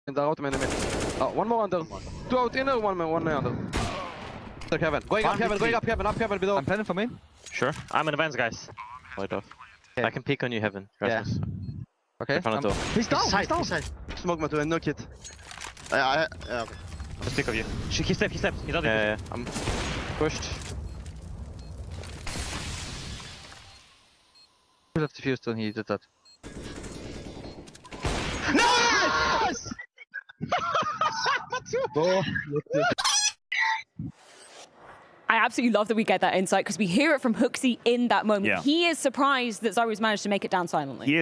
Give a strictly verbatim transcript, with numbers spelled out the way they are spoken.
In the out main mid. Oh, one more under. Two out inner, one man, one under. Check heaven. Going up heaven, going up heaven, up heaven below. I'm planning for main. Sure. I'm in advance, guys. Light off. Okay. I can peek on you, heaven. Rasmus. Okay. In front of the door. He's down, Side, he's down. side. Smoke me to a no kit. I, I, yeah, okay. Just peek of you. She, he stepped, he stepped. He's out there. Yeah, yeah, I'm pushed. He left defused and he did that. Nice! Oh, I absolutely love that we get that insight because we hear it from Hooksy in that moment. Yeah. He is surprised that Zywoo's managed to make it down silently. He